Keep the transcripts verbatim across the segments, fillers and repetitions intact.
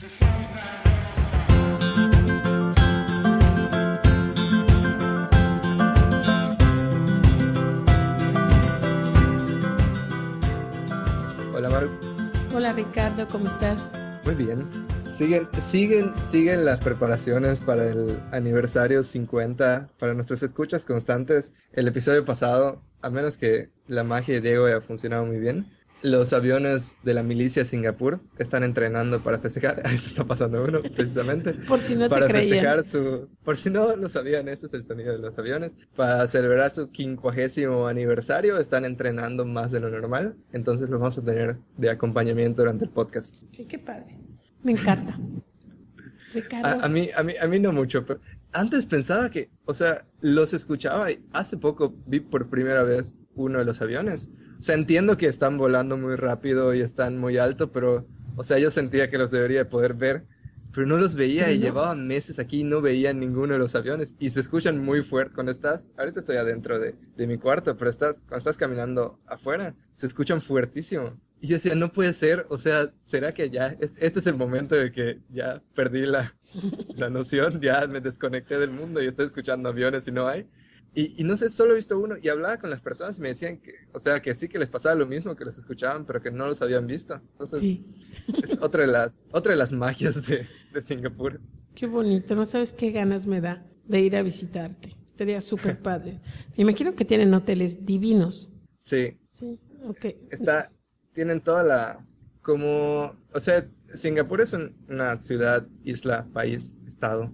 Hola Maru. Hola Ricardo, ¿cómo estás? Muy bien. Siguen, siguen, siguen las preparaciones para el aniversario cincuenta, para nuestros escuchas constantes. El episodio pasado, a menos que la magia de Diego haya funcionado muy bien, los aviones de la milicia de Singapur están entrenando para festejar. Esto está pasando uno, precisamente. Por si no te para creían. festejar su... Por si no lo sabían, este es el sonido de los aviones. Para celebrar su quincuagésimo aniversario, están entrenando más de lo normal. Entonces los vamos a tener de acompañamiento durante el podcast. Sí, qué padre. Me encanta. Ricardo. A, a mí, a mí, a mí no mucho, pero antes pensaba que, o sea, los escuchaba y hace poco vi por primera vez uno de los aviones. O sea, entiendo que están volando muy rápido y están muy alto, pero, o sea, yo sentía que los debería de poder ver, pero no los veía. Pero y no. Llevaba meses aquí y no veía ninguno de los aviones y se escuchan muy fuerte cuando estás, ahorita estoy adentro de, de mi cuarto, pero estás, cuando estás caminando afuera, se escuchan fuertísimo. Y yo decía, no puede ser, o sea, ¿será que ya, es, este es el momento de que ya perdí la, la noción, ya me desconecté del mundo y estoy escuchando aviones y no hay? Y, y no sé, solo he visto uno y hablaba con las personas y me decían que, o sea, que sí que les pasaba lo mismo, que los escuchaban, pero que no los habían visto. Entonces, Sí. es otra de las, otra de las magias de, de Singapur. Qué bonito, no sabes qué ganas me da de ir a visitarte. Estaría súper padre. Me imagino que tienen hoteles divinos. Sí, Sí, ok. está, tienen toda la, como, o sea, Singapur es un- una ciudad, isla, país, estado,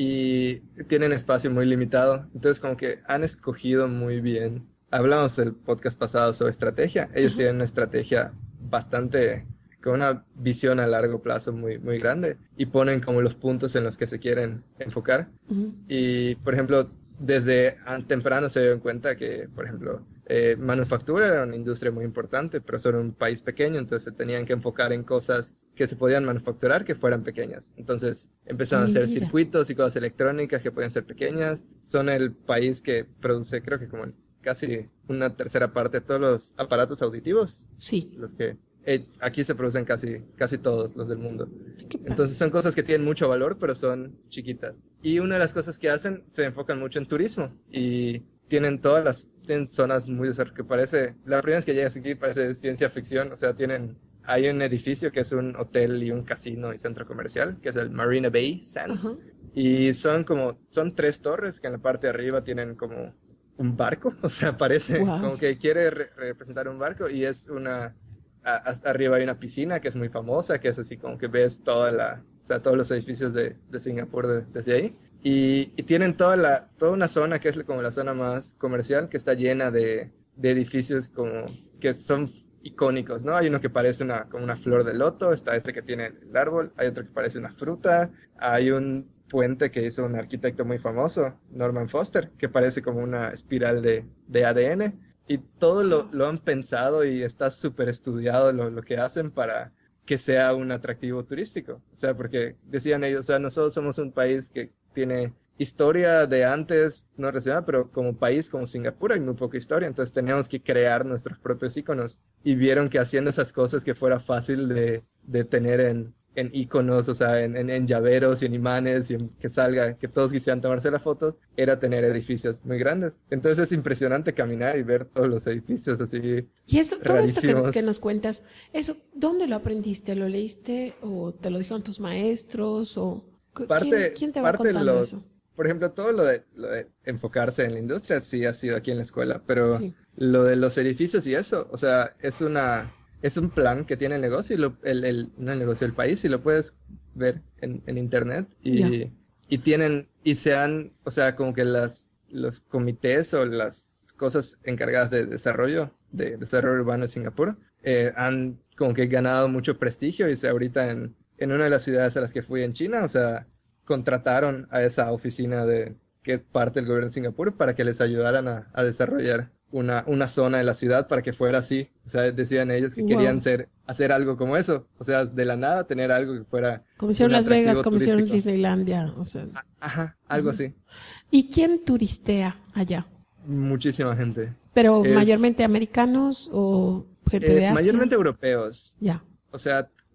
y tienen espacio muy limitado, entonces como que han escogido muy bien. Hablamos el podcast pasado sobre estrategia, ellos tienen una estrategia bastante, con una visión a largo plazo muy, muy grande, y ponen como los puntos en los que se quieren enfocar. Ujú. Y, por ejemplo, desde an- temprano se dieron cuenta que, por ejemplo, eh, manufactura era una industria muy importante, pero son un país pequeño, entonces se tenían que enfocar en cosas que se podían manufacturar que fueran pequeñas. Entonces empezaron a hacer Mira. circuitos y cosas electrónicas que podían ser pequeñas. Son el país que produce, creo que como casi una tercera parte de todos los aparatos auditivos, Sí. los que eh, aquí se producen casi, casi todos los del mundo. Ay, qué padre. Entonces son cosas que tienen mucho valor, pero son chiquitas. Y una de las cosas que hacen, se enfocan mucho en turismo. Y tienen todas las, tienen zonas muy desarrolladas, que parece, la primera vez que llegas aquí parece ciencia ficción. O sea, tienen, hay un edificio que es un hotel y un casino y centro comercial, que es el Marina Bay Sands. Ajá. Y son como, son tres torres que en la parte de arriba tienen como un barco. O sea, parece Wow. como que quiere re- representar un barco y es una... a- hasta arriba hay una piscina que es muy famosa, que es así como que ves toda la, o sea, todos los edificios de, de Singapur de- desde ahí. Y, y tienen toda, la, toda una zona que es como la zona más comercial, que está llena de, de edificios como que son icónicos, ¿no? Hay uno que parece una, como una flor de loto, está este que tiene el árbol, hay otro que parece una fruta, hay un puente que hizo un arquitecto muy famoso, Norman Foster, que parece como una espiral de, de A D N. Y todo lo, lo han pensado y está súper estudiado lo, lo que hacen para que sea un atractivo turístico. O sea, porque decían ellos, o sea, nosotros somos un país que tiene historia de antes, no relacionada, pero como país, como Singapur, hay muy poca historia, entonces teníamos que crear nuestros propios iconos. Y vieron que haciendo esas cosas que fuera fácil de, de tener en, en iconos, o sea, en, en, en llaveros y en imanes, y en que salga, que todos quisieran tomarse las fotos, era tener edificios muy grandes. Entonces es impresionante caminar y ver todos los edificios así Y eso, todo esto que, rarísimos. que nos cuentas, eso, ¿dónde lo aprendiste? ¿Lo leíste o te lo dijeron tus maestros o cu- Parte, quién, quién te va parte de contando los, eso? por ejemplo, todo lo de, lo de enfocarse en la industria sí ha sido aquí en la escuela, pero Sí. lo de los edificios y eso, o sea, es una, es un plan que tiene el negocio, y lo, el, el, no el negocio, el país, y lo puedes ver en, en internet, y, Ya. y tienen, y se han, o sea, como que las, los comités o las cosas encargadas de desarrollo, de desarrollo urbano de Singapur, eh, han como que ganado mucho prestigio, y se ahorita en, en una de las ciudades a las que fui en China, o sea, contrataron a esa oficina de que es parte del gobierno de Singapur para que les ayudaran a, a desarrollar una, una zona de la ciudad para que fuera así. O sea, decían ellos que Wow. querían ser, hacer algo como eso. O sea, de la nada tener algo que fuera Como hicieron un Las Vegas, atractivo como hicieron turístico. Disneylandia, o sea. Ajá, algo Ujú. así. ¿Y quién turistea allá? Muchísima gente. ¿Pero Es- mayormente americanos o gente Eh, de Asia? mayormente europeos. Ya. O sea,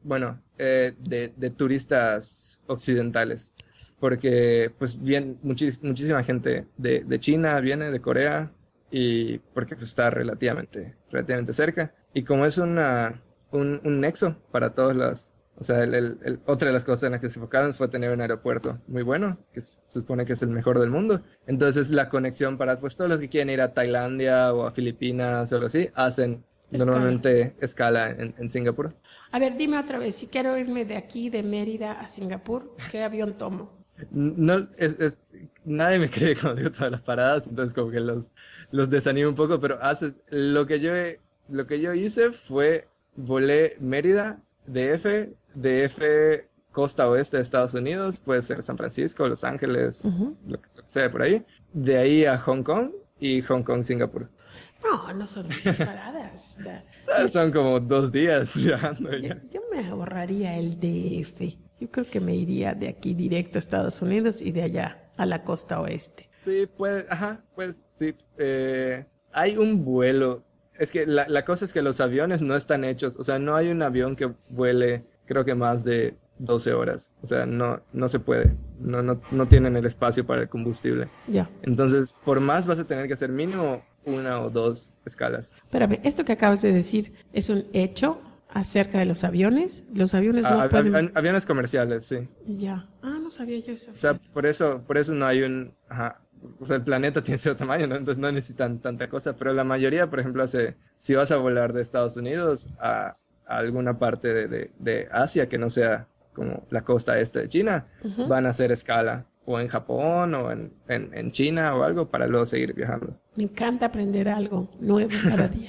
bueno, eh, de, de turistas occidentales. Porque, pues, bien, muchi- muchísima gente de, de China viene, de Corea, y porque pues, está relativamente, relativamente cerca. Y como es una, un, un nexo para todas las... O sea, el, el- el- otra de las cosas en las que se enfocaron fue tener un aeropuerto muy bueno, que se se supone que es el mejor del mundo. Entonces, la conexión para pues, todos los que quieren ir a Tailandia o a Filipinas o algo así, hacen Escala. normalmente escala en, en Singapur. A ver, dime otra vez, si quiero irme de aquí, de Mérida a Singapur, ¿qué avión tomo? No, es, es- nadie me cree cuando digo todas las paradas, entonces como que los, los desanimo un poco, pero haces, lo que yo, he- lo que yo hice fue, volé Mérida, D F, D F, costa oeste de Estados Unidos, puede ser San Francisco, Los Ángeles, Ujú. lo que sea por ahí, de ahí a Hong Kong y Hong Kong, Singapur. No, no son muchas paradas. Está- O sea, son como dos días viajando Yo, ya. yo me ahorraría el D F. Yo creo que me iría de aquí directo a Estados Unidos y de allá a la costa oeste. Sí, pues, ajá, pues sí. eh, hay un vuelo. Es que la, la cosa es que los aviones no están hechos. O sea, no hay un avión que vuele, creo que más de doce horas. O sea, no, no se puede. No, no, no tienen el espacio para el combustible. Ya. Entonces, por más vas a tener que hacer mínimo una o dos escalas. Espérame, esto que acabas de decir es un hecho acerca de los aviones. Los aviones no A- a- pueden... a- aviones comerciales, sí. Ya. Ah, no sabía yo eso. O sea, por eso, por eso no hay un, ajá, o sea, el planeta tiene cierto tamaño, ¿no? Entonces no necesitan tanta cosa, pero la mayoría, por ejemplo, hace, si vas a volar de Estados Unidos a, a alguna parte de, de, de Asia que no sea como la costa este de China, Ujú. van a hacer escala o en Japón o en, en, en China o algo para luego seguir viajando. Me encanta aprender algo nuevo cada día.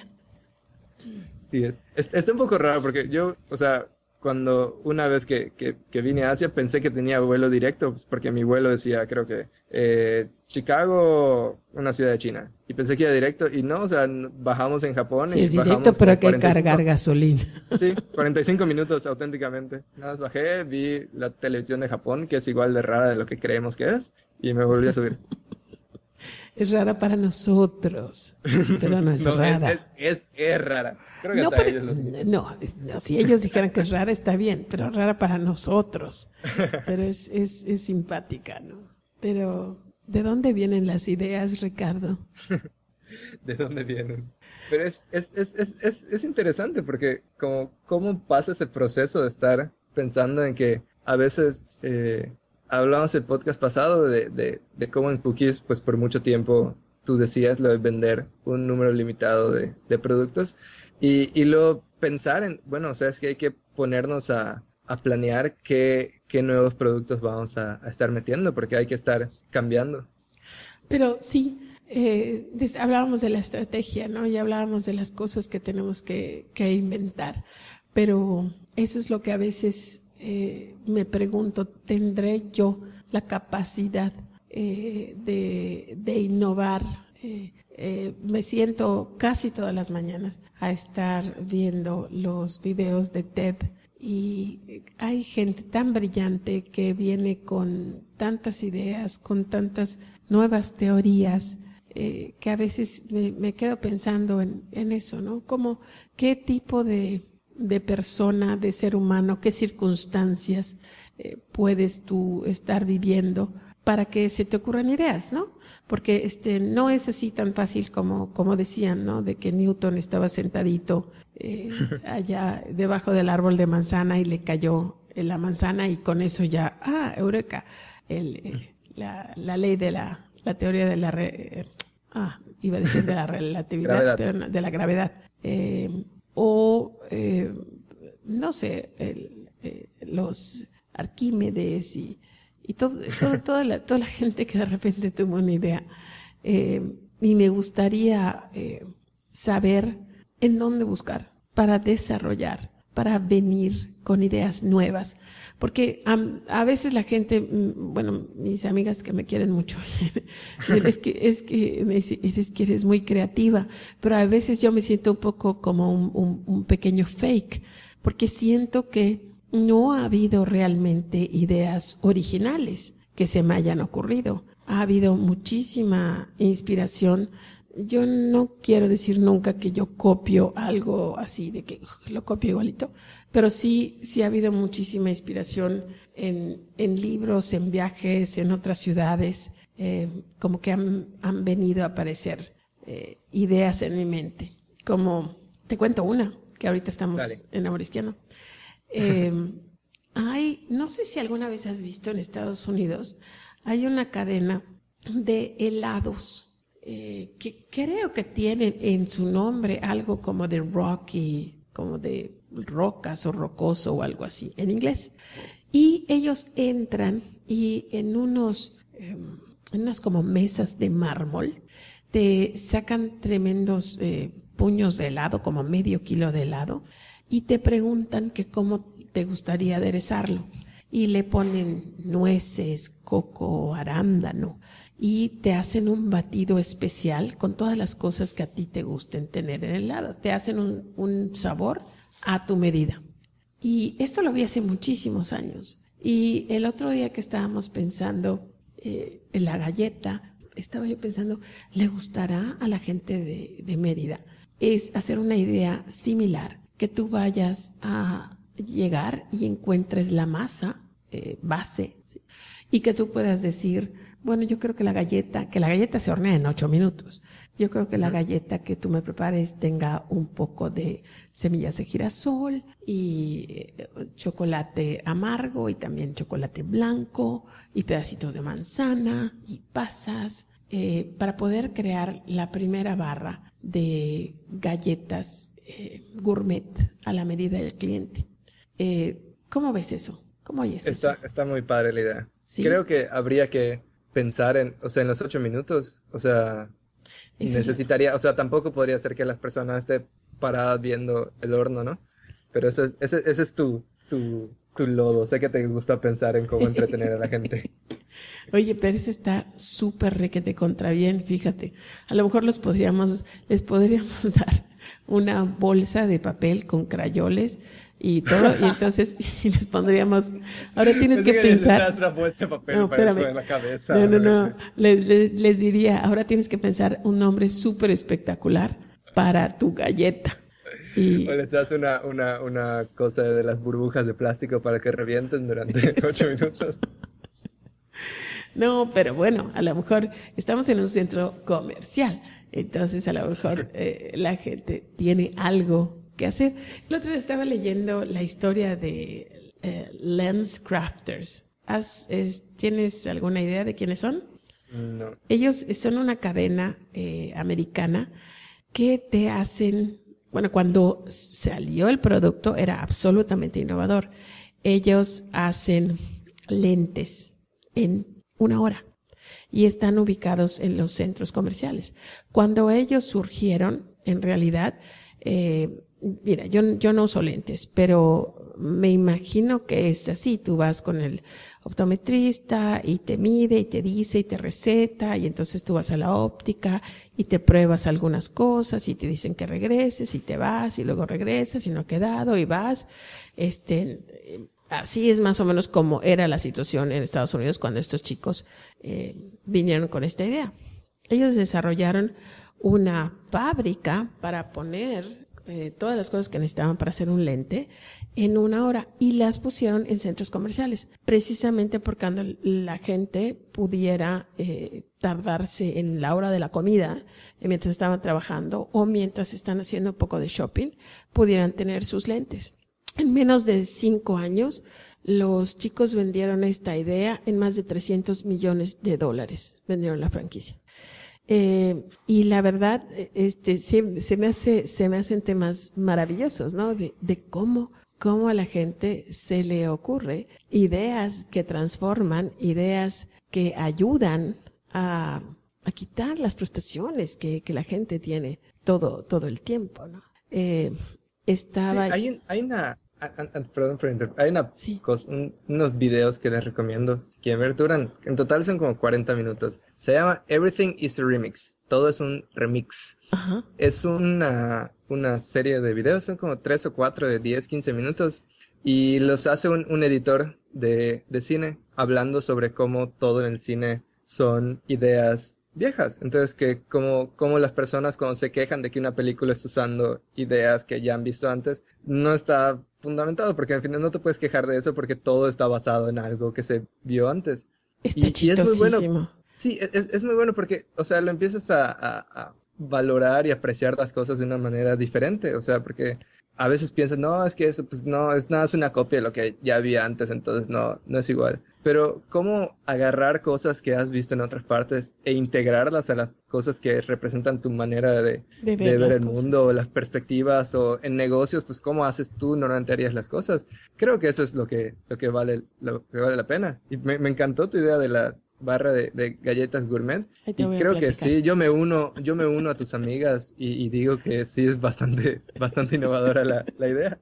Sí, es, es- está un poco raro porque yo, o sea, cuando una vez que, que, que vine a Asia pensé que tenía vuelo directo, pues, porque mi vuelo decía, creo que eh, Chicago, una ciudad de China. Y pensé que iba directo y no, o sea, n- bajamos en Japón Sí, y es bajamos directo, pero hay como que cuarenta y cinco cargar gasolina. Sí, cuarenta y cinco minutos auténticamente. Nada más bajé, vi la televisión de Japón, que es igual de rara de lo que creemos que es, y me volví a subir. Es rara para nosotros, pero no es No, es, rara. es, es, es rara. Creo que No, hasta pero- ellos lo- no, es- no, si ellos dijeran que es rara, está bien, pero rara para nosotros. Pero es, es, es simpática, ¿no? Pero, ¿de dónde vienen las ideas, Ricardo? de dónde vienen. Pero es, es, es, es, es, es interesante porque como, cómo pasa ese proceso de estar pensando en que a veces eh, hablamos el podcast pasado de, de, de cómo en Cookies, pues por mucho tiempo tú decías lo de vender un número limitado de, de productos y, y luego pensar en, bueno, o sea, es que hay que ponernos a, a planear qué, qué nuevos productos vamos a, a estar metiendo porque hay que estar cambiando. Pero sí, eh, des- hablábamos de la estrategia, ¿no? Y hablábamos de las cosas que tenemos que, que inventar. Pero eso es lo que a veces eh, me pregunto, ¿tendré yo la capacidad eh, de, de innovar? Eh, eh, me siento casi todas las mañanas a estar viendo los videos de TED y hay gente tan brillante que viene con tantas ideas, con tantas nuevas teorías, eh, que a veces me, me quedo pensando en, en eso, ¿no? Como qué tipo de, de persona, de ser humano, qué circunstancias eh, puedes tú estar viviendo para que se te ocurran ideas, ¿no? Porque este no es así tan fácil como, como decían, ¿no? De que Newton estaba sentadito eh, allá debajo del árbol de manzana y le cayó la manzana y con eso ya, ah, eureka, el, eh, la, la ley de la, la teoría de la, re, eh, ah, iba a decir de la relatividad, Gravedad. pero no, de la gravedad. Eh, o, eh, no sé, el, eh, los Arquímedes y y todo, todo, toda, la, toda la gente que de repente tuvo una idea. Eh, y me gustaría eh, saber en dónde buscar para desarrollar, para venir con ideas nuevas. Porque a, a veces la gente, bueno, mis amigas que me quieren mucho, es que, es que me dice, eres que eres muy creativa, pero a veces yo me siento un poco como un, un, un pequeño fake, porque siento que no ha habido realmente ideas originales que se me hayan ocurrido. Ha habido muchísima inspiración yo no quiero decir nunca que yo copio algo así, de que uf, lo copio igualito, pero sí, sí ha habido muchísima inspiración en, en libros, en viajes, en otras ciudades, eh, como que han, han venido a aparecer eh, ideas en mi mente. Como, te cuento una, que ahorita estamos Dale. en Amor Izquierdo. Eh, hay, no sé si alguna vez has visto en Estados Unidos, hay una cadena de helados eh, que creo que tienen en su nombre algo como de Rocky, como de rocas o rocoso o algo así en inglés. Y ellos entran y en unos, eh, en unas como mesas de mármol te sacan tremendos eh, puños de helado, como medio kilo de helado, y te preguntan que cómo te gustaría aderezarlo. Y le ponen nueces, coco, arándano, y te hacen un batido especial con todas las cosas que a ti te gusten tener en el helado. Te hacen un, un sabor a tu medida. Y esto lo vi hace muchísimos años. Y el otro día que estábamos pensando eh, en la galleta, estaba yo pensando, ¿le gustará a la gente de, de Mérida? Es hacer una idea similar, que tú vayas a llegar y encuentres la masa eh, base, ¿sí? Y que tú puedas decir, bueno, yo creo que la galleta, que la galleta se hornea en ocho minutos. Yo creo que la galleta que tú me prepares tenga un poco de semillas de girasol y eh, chocolate amargo y también chocolate blanco y pedacitos de manzana y pasas, eh, para poder crear la primera barra de galletas eh, gourmet a la medida del cliente. Eh, ¿Cómo ves eso? ¿Cómo oyes Está, eso? está muy padre la idea. ¿Sí? Creo que habría que pensar en, o sea, en los ocho minutos, o sea, Esa es la- necesitaría, o sea, tampoco podría ser que las personas estén paradas viendo el horno, ¿no? Pero eso es, ese, ese es tu, tu, tu lodo. Sé que te gusta pensar en cómo entretener a la gente. Oye, pero eso está súper requete contra bien, fíjate. A lo mejor los podríamos, les podríamos dar una bolsa de papel con crayoles y todo, y entonces y les pondríamos, ahora tienes que Pensé necesitas pensar, una bolsa de papel no, para eso espérame, en la cabeza. no, no, no, les, les, les diría, ahora tienes que pensar un nombre súper espectacular para tu galleta. Y O les das una, una, una cosa de las burbujas de plástico para que revienten durante ocho minutos. no, pero bueno, a lo mejor estamos en un centro comercial, entonces a lo mejor eh, la gente tiene algo que hacer. El otro día estaba leyendo la historia de eh, Lens Crafters. ¿Has, es, ¿Tienes alguna idea de quiénes son? No. Ellos son una cadena eh, americana que te hacen, bueno, cuando salió el producto era absolutamente innovador. Ellos hacen lentes en una hora y están ubicados en los centros comerciales. Cuando ellos surgieron, en realidad, eh, mira, yo, yo no uso lentes, pero me imagino que es así. Tú vas con el optometrista y te mide y te dice y te receta, y entonces tú vas a la óptica y te pruebas algunas cosas y te dicen que regreses y te vas y luego regresas y no ha quedado y vas. Este, así es más o menos como era la situación en Estados Unidos cuando estos chicos eh, vinieron con esta idea. Ellos desarrollaron una fábrica para poner eh, todas las cosas que necesitaban para hacer un lente en una hora y las pusieron en centros comerciales, precisamente porque cuando la gente pudiera eh, tardarse en la hora de la comida eh, mientras estaban trabajando o mientras están haciendo un poco de shopping, pudieran tener sus lentes. En menos de cinco años, los chicos vendieron esta idea en más de trescientos millones de dólares, vendieron la franquicia. Eh, y la verdad, este, se, se me hace, se me hacen temas maravillosos, ¿no? De, de cómo, cómo a la gente se le ocurre ideas que transforman, ideas que ayudan a, a quitar las frustraciones que, que la gente tiene todo, todo el tiempo, ¿no? Eh, estaba... Sí, hay, un, hay una, a- a- perdón por interrumpir, hay una Sí. cosa, un- unos videos que les recomiendo, si quieren ver, duran, en total son como cuarenta minutos. Se llama Everything is a Remix, todo es un remix. Ajá. Es una, una serie de videos, son como tres o cuatro de diez, quince minutos, y los hace un, un editor de, de cine, hablando sobre cómo todo en el cine son ideas viejas. Entonces, que como, como las personas cuando se quejan de que una película está usando ideas que ya han visto antes, no está fundamentado, porque al final no te puedes quejar de eso porque todo está basado en algo que se vio antes. Está Y, y es muy bueno. chistosísimo. Sí, es, es muy bueno porque, o sea, lo empiezas a, a, a valorar y apreciar las cosas de una manera diferente, o sea, porque a veces piensas, no, es que eso, pues no, es nada, es una copia de lo que ya había antes, entonces no, no es igual. Pero cómo agarrar cosas que has visto en otras partes e integrarlas a las cosas que representan tu manera de, De ver, de ver las el cosas. mundo, las perspectivas, o en negocios, pues cómo haces tú, normalmente harías las cosas. Creo que eso es lo que, lo que vale, lo que vale la pena. Y me, me encantó tu idea de la barra de, de galletas gourmet. Ahí te Y voy a creo que platicar. sí, yo me uno, yo me uno a tus amigas y, y digo que sí es bastante, bastante innovadora la, la idea.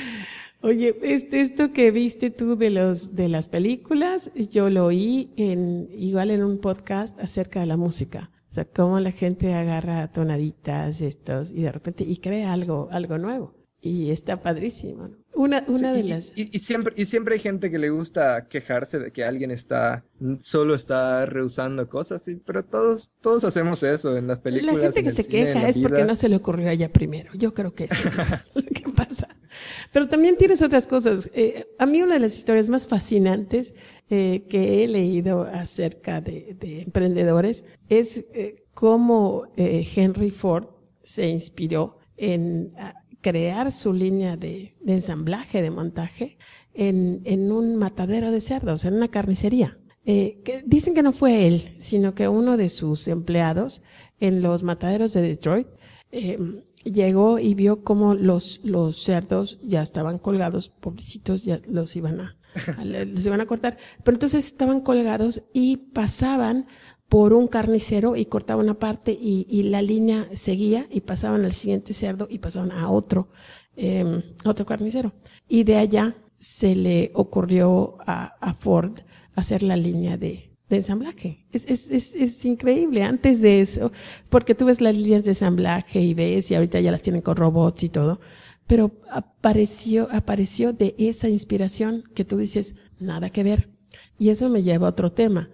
Oye, este, esto que viste tú de los de las películas, yo lo oí en igual en un podcast acerca de la música. O sea, cómo la gente agarra tonaditas estos y de repente y crea algo algo nuevo y está padrísimo, ¿no? Una una Sí, de y, las y, y siempre, y siempre hay gente que le gusta quejarse de que alguien está, solo está rehusando cosas, sí, pero todos, todos hacemos eso en las la películas, gente en que el se cine, en queja la es porque vida. no se le ocurrió a ella primero. Yo creo que eso es lo, lo que pasa. Pero también tienes otras cosas. Eh, a mí una de las historias más fascinantes eh, que he leído acerca de, de emprendedores es eh, cómo eh, Henry Ford se inspiró en a, crear su línea de, de ensamblaje, de montaje, en, en un matadero de cerdos, en una carnicería. Eh, que dicen que no fue él, sino que uno de sus empleados en los mataderos de Detroit eh, llegó y vio cómo los, los cerdos ya estaban colgados, pobrecitos, ya los iban a, a, los iban a cortar, pero entonces estaban colgados y pasaban por un carnicero y cortaban una parte y, y la línea seguía y pasaban al siguiente cerdo y pasaban a otro, eh, otro carnicero. Y de allá se le ocurrió a, a Ford hacer la línea de, de ensamblaje. Es, es, es, es increíble. Antes de eso, porque tú ves las líneas de ensamblaje y ves, y ahorita ya las tienen con robots y todo, pero apareció, apareció de esa inspiración que tú dices, nada que ver. Y eso me lleva a otro tema,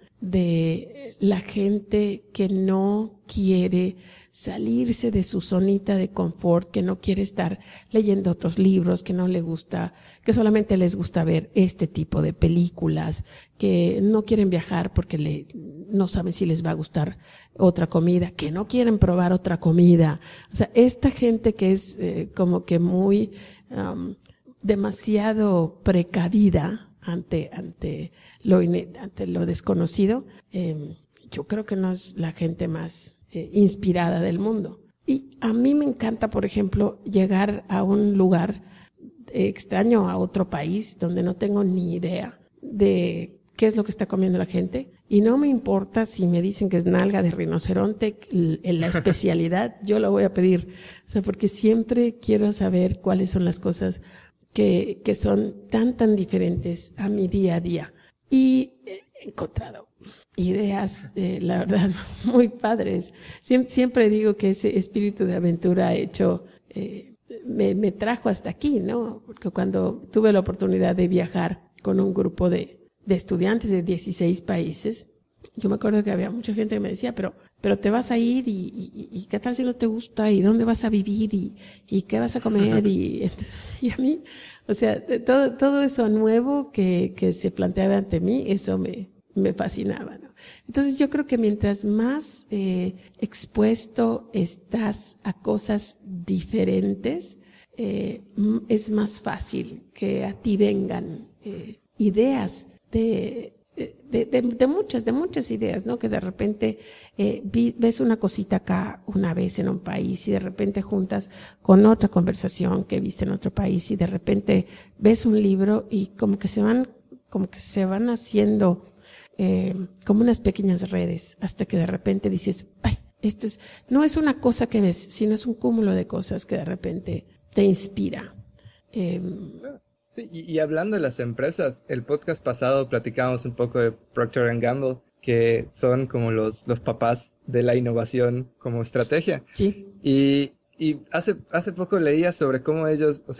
de la gente que no quiere salirse de su zonita de confort, que no quiere estar leyendo otros libros, que no le gusta, que solamente les gusta ver este tipo de películas, que no quieren viajar porque le, no saben si les va a gustar otra comida, que no quieren probar otra comida. O sea, esta gente que es eh, como que muy um, demasiado precavida ante ante lo ante lo desconocido, eh, yo creo que no es la gente más eh, inspirada del mundo. Y a mí me encanta, por ejemplo, llegar a un lugar extraño, a otro país donde no tengo ni idea de qué es lo que está comiendo la gente, y no me importa si me dicen que es nalga de rinoceronte, la especialidad, yo la voy a pedir. O sea, porque siempre quiero saber cuáles son las cosas que, que son tan, tan diferentes a mi día a día. Y he encontrado ideas, eh, la verdad, muy padres. Siempre, siempre digo que ese espíritu de aventura ha hecho, eh, me, me trajo hasta aquí, ¿no? Porque cuando tuve la oportunidad de viajar con un grupo de, de estudiantes de dieciséis países, yo me acuerdo que había mucha gente que me decía, pero, pero te vas a ir y, y, y qué tal si no te gusta y dónde vas a vivir y, y qué vas a comer y, entonces, y a mí, o sea, todo, todo eso nuevo que, que se planteaba ante mí, eso me, me fascinaba, ¿no? Entonces yo creo que mientras más eh, expuesto estás a cosas diferentes, eh, es más fácil que a ti vengan eh, ideas de De, de, de muchas, de muchas ideas, ¿no? Que de repente eh, vi, ves una cosita acá una vez en un país y de repente juntas con otra conversación que viste en otro país y de repente ves un libro y como que se van, como que se van haciendo eh, como unas pequeñas redes hasta que de repente dices, ay, esto es, no es una cosa que ves, sino es un cúmulo de cosas que de repente te inspira. Eh, Sí, y, y hablando de las empresas, el podcast pasado platicábamos un poco de Procter and Gamble, que son como los, los papás de la innovación como estrategia. sí. Y, y hace, hace poco leía sobre cómo ellos, o sea,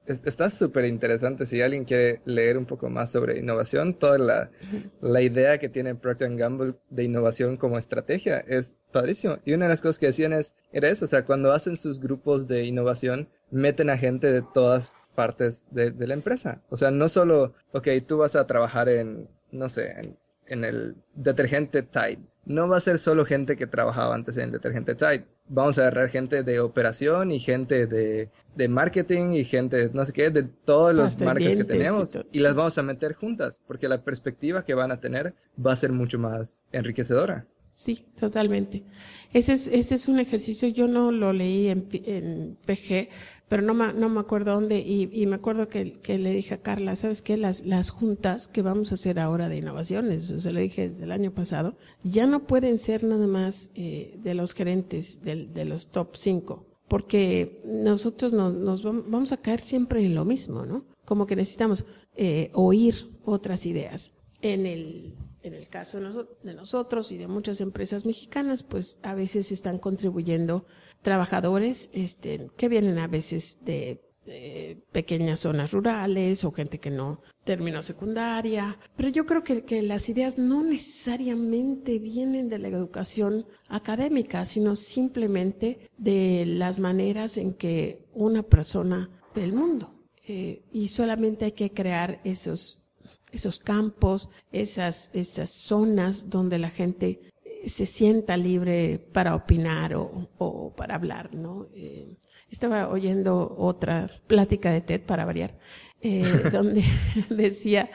es- está súper interesante. Si alguien quiere leer un poco más sobre innovación, toda la, la idea que tiene Procter and Gamble de innovación como estrategia es padrísimo. Y una de las cosas que decían es, era eso, o sea, cuando hacen sus grupos de innovación, meten a gente de todas partes de, de la empresa. O sea, no solo, ok, tú vas a trabajar en, no sé, en, en el detergente Tide. No va a ser solo gente que trabajaba antes en el detergente Tide. Vamos a agarrar gente de operación y gente de, de marketing y gente, no sé qué, de todas las Pasta de marcas que dientes y tenemos todo, y las sí. vamos a meter juntas porque la perspectiva que van a tener va a ser mucho más enriquecedora. Sí, totalmente. Ese es, ese es un ejercicio, yo no lo leí en, P- en P G, pero no me, no me acuerdo dónde, y, y me acuerdo que, que le dije a Carla, ¿sabes qué? Las, las juntas que vamos a hacer ahora de innovaciones, o sea, lo dije desde el año pasado, ya no pueden ser nada más eh, de los gerentes, del- de, los top cinco, porque nosotros nos, nos vam- vamos a caer siempre en lo mismo, ¿no? Como que necesitamos eh, oír otras ideas. En el, en el caso de, noso- de nosotros y de muchas empresas mexicanas, pues a veces están contribuyendo trabajadores este, que vienen a veces de eh, pequeñas zonas rurales o gente que no terminó secundaria. Pero yo creo que, que las ideas no necesariamente vienen de la educación académica, sino simplemente de las maneras en que una persona ve el mundo. Eh, y solamente hay que crear esos esos campos, esas, esas zonas donde la gente eh, se sienta libre para opinar o, o para hablar, ¿no? Eh, estaba oyendo otra plática de TED para variar, eh, donde decía,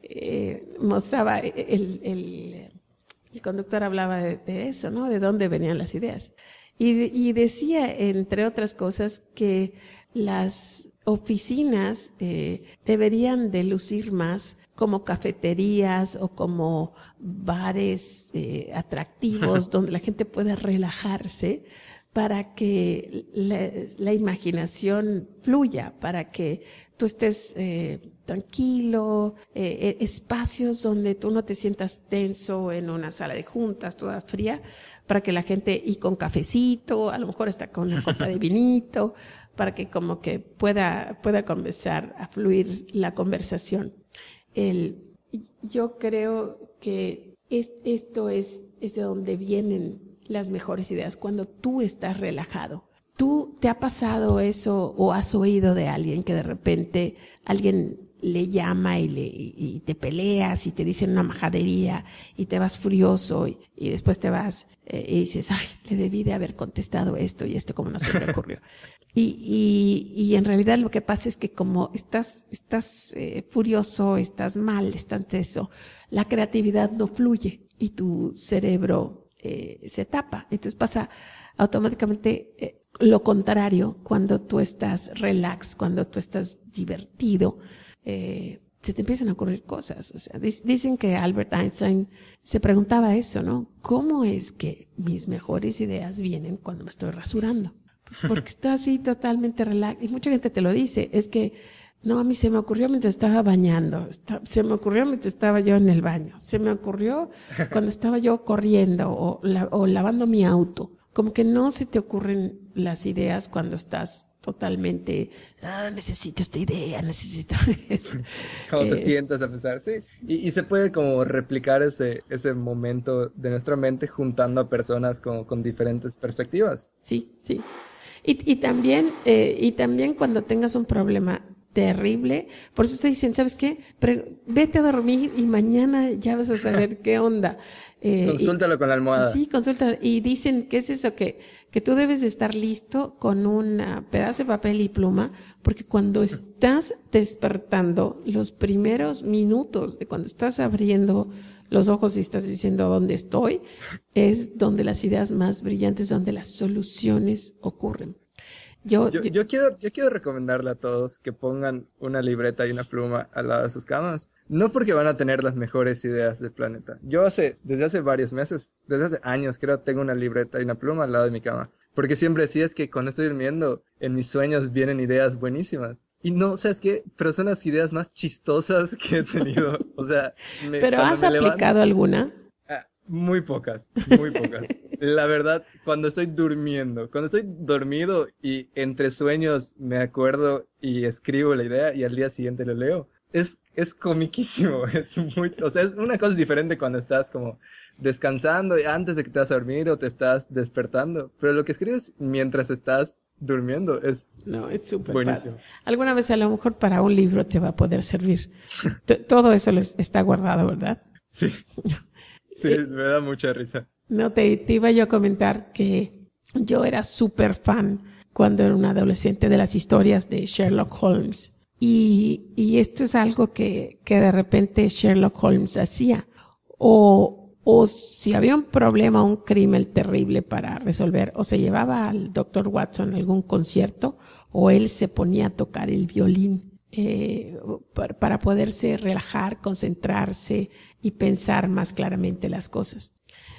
eh, mostraba el, el, el conductor hablaba de, de eso, ¿no? De dónde venían las ideas. Y, y decía, entre otras cosas, que las oficinas eh, deberían de lucir más como cafeterías o como bares eh, atractivos donde la gente pueda relajarse para que la, la imaginación fluya, para que tú estés eh, tranquilo, eh, espacios donde tú no te sientas tenso en una sala de juntas toda fría, para que la gente, y con cafecito, a lo mejor hasta con una copa de vinito, para que como que pueda, pueda comenzar a fluir la conversación. El, yo creo que es, esto es, es de donde vienen las mejores ideas, cuando tú estás relajado. ¿Tú te ha pasado eso o has oído de alguien que de repente alguien le llama y, le, y te peleas y te dicen una majadería y te vas furioso y, y después te vas eh, y dices, ay, le debí de haber contestado esto y esto como no se me ocurrió? Y, y, y en realidad lo que pasa es que como estás, estás eh, furioso, estás mal, estás tenso, la creatividad no fluye y tu cerebro eh, se tapa. Entonces pasa automáticamente eh, lo contrario cuando tú estás relax, cuando tú estás divertido. Eh, se te empiezan a ocurrir cosas. O sea, dicen que Albert Einstein se preguntaba eso, ¿no? ¿Cómo es que mis mejores ideas vienen cuando me estoy rasurando? Pues porque está así totalmente relax. Y mucha gente te lo dice. Es que, no, a mí se me ocurrió mientras estaba bañando. Está, se me ocurrió mientras estaba yo en el baño. Se me ocurrió cuando estaba yo corriendo o, la, o lavando mi auto. Como que no se te ocurren las ideas cuando estás totalmente, ah, necesito esta idea, necesito esto. Como te Eh, sientas a pensar, sí. Y, y se puede como replicar ese, ese momento de nuestra mente juntando a personas con, con diferentes perspectivas. sí, sí. Y, y también, eh, y también cuando tengas un problema terrible, por eso te dicen, ¿sabes qué? Pre- vete a dormir y mañana ya vas a saber qué onda. Eh, y, Consúltalo con la almohada. sí, consulta. Y dicen, ¿qué es eso? Que, que tú debes de estar listo con un pedazo de papel y pluma, porque cuando estás despertando, los primeros minutos de cuando estás abriendo los ojos y estás diciendo dónde estoy, es donde las ideas más brillantes, donde las soluciones ocurren. Yo, Yo, yo yo quiero, yo quiero recomendarle a todos que pongan una libreta y una pluma al lado de sus camas. No porque van a tener las mejores ideas del planeta. Yo hace, desde hace varios meses, desde hace años, creo, tengo una libreta y una pluma al lado de mi cama. Porque siempre decía es que cuando estoy durmiendo, en mis sueños vienen ideas buenísimas. Y no, ¿sabes qué? Pero son las ideas más chistosas que he tenido. O sea, me, ¿Pero cuando has me levanto, aplicado alguna? ah, muy pocas, muy pocas. La verdad, cuando estoy durmiendo, cuando estoy dormido y entre sueños me acuerdo y escribo la idea y al día siguiente lo leo, es, es comiquísimo, es muy, o sea, es una cosa diferente cuando estás como descansando y antes de que te vas a dormir o te estás despertando, pero lo que escribes mientras estás durmiendo es No, es súper buenísimo. padre. Alguna vez a lo mejor para un libro te va a poder servir. T- Todo eso les está guardado, ¿verdad? Sí, sí, me da mucha risa. No, te, te iba yo a comentar que yo era súper fan cuando era una adolescente de las historias de Sherlock Holmes. Y, y esto es algo que, que de repente Sherlock Holmes hacía. O, o si había un problema, un crimen terrible para resolver, o se llevaba al doctor Watson a algún concierto, o él se ponía a tocar el violín eh, para, para poderse relajar, concentrarse y pensar más claramente las cosas.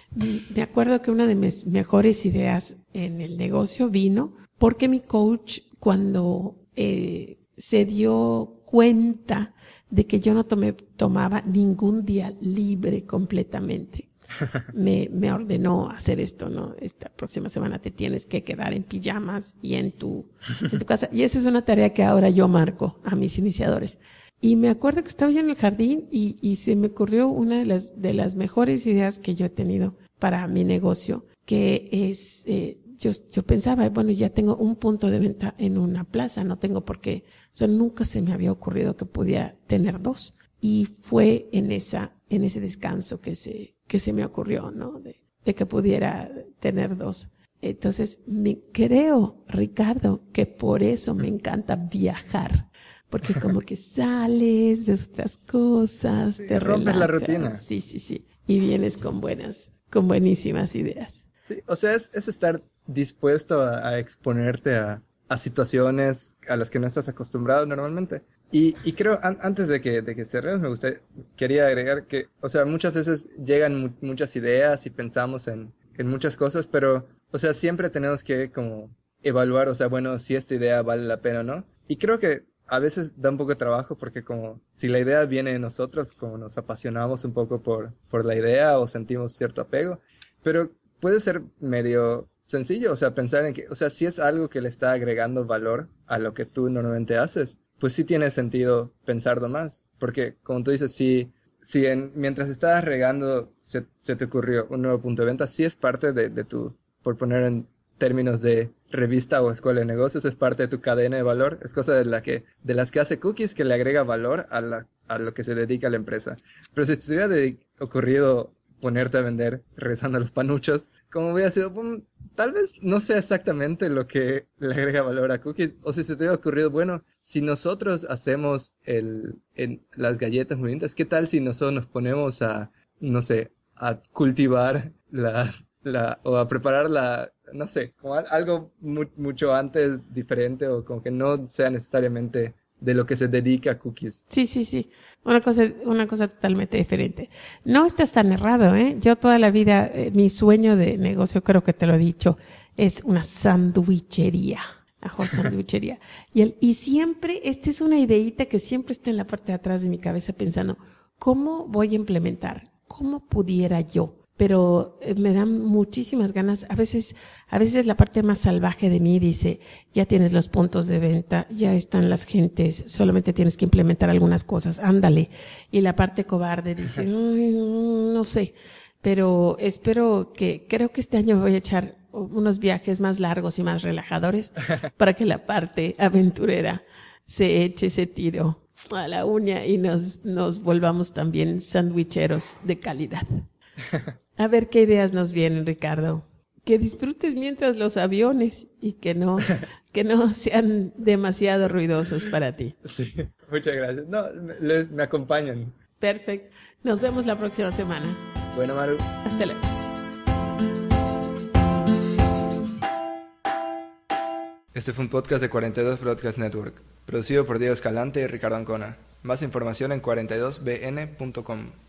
Me acuerdo que una de mis mejores ideas en el negocio vino porque mi coach, cuando eh, se dio cuenta de que yo no tomé, tomaba ningún día libre completamente, me, me ordenó hacer esto, ¿no? Esta próxima semana te tienes que quedar en pijamas y en tu, en tu casa. Y esa es una tarea que ahora yo marco a mis iniciadores. Y me acuerdo que estaba yo en el jardín y, y se me ocurrió una de las, de las mejores ideas que yo he tenido para mi negocio, que es, eh, yo, yo pensaba, bueno, ya tengo un punto de venta en una plaza, no tengo por qué, o sea, nunca se me había ocurrido que podía tener dos. Y fue en esa, en ese descanso que se, que se me ocurrió, ¿no? De, de que pudiera tener dos. Entonces, me creo, Ricardo, que por eso me encanta viajar. Porque como que sales, ves otras cosas, Sí, te rompes relajas. la rutina. Sí, sí, sí. Y vienes con buenas, con buenísimas ideas. Sí, o sea, es, es estar dispuesto a, a exponerte a, a situaciones a las que no estás acostumbrado normalmente. Y, y creo, an, antes de que, de que cerremos, me gustaría, quería agregar que, o sea, muchas veces llegan mu muchas ideas y pensamos en, en muchas cosas, pero, o sea, siempre tenemos que como evaluar, o sea, bueno, si esta idea vale la pena o no. Y creo que a veces da un poco de trabajo porque como si la idea viene de nosotros, como nos apasionamos un poco por, por la idea o sentimos cierto apego, pero puede ser medio sencillo, o sea, pensar en que, o sea, si es algo que le está agregando valor a lo que tú normalmente haces, pues sí tiene sentido pensarlo más, porque como tú dices, si, si en, mientras estabas regando se, se te ocurrió un nuevo punto de venta, sí es parte de, de tu, por poner en términos de revista o escuela de negocios, es parte de tu cadena de valor, es cosa de la que, de las que hace cookies que le agrega valor a la, a lo que se dedica la empresa. Pero si te hubiera de, ocurrido ponerte a vender regresando a los panuchos, como hubiera sido, um, tal vez no sea exactamente lo que le agrega valor a cookies, o si se te hubiera ocurrido, bueno, si nosotros hacemos el, en las galletas muy lindas, ¿qué tal si nosotros nos ponemos a, no sé, a cultivar la, la, o a preparar la, no sé, como algo mu mucho antes diferente o como que no sea necesariamente de lo que se dedica a cookies? Sí, sí, sí. Una cosa, una cosa totalmente diferente. No estás tan errado, ¿eh? Yo toda la vida, eh, mi sueño de negocio, creo que te lo he dicho, es una sandwichería. La Hot Sandwichería. Y, el, y siempre, esta es una ideita que siempre está en la parte de atrás de mi cabeza pensando, ¿cómo voy a implementar? ¿Cómo pudiera yo? Pero eh, me dan muchísimas ganas. A veces, a veces la parte más salvaje de mí dice, ya tienes los puntos de venta, ya están las gentes, solamente tienes que implementar algunas cosas, ándale. Y la parte cobarde dice, Ay, no, no sé, pero espero que, creo que este año voy a echar unos viajes más largos y más relajadores para que la parte aventurera se eche ese tiro a la uña y nos, nos volvamos también sandwicheros de calidad. A ver qué ideas nos vienen, Ricardo. Que disfrutes mientras los aviones y que no, que no sean demasiado ruidosos para ti. Sí, muchas gracias. No, me, me acompañan. Perfecto. Nos vemos la próxima semana. Bueno, Maru. Hasta luego. Este fue un podcast de cuarenta y dos Broadcast Network, producido por Diego Escalante y Ricardo Ancona. Más información en cuarenta y dos b n punto com.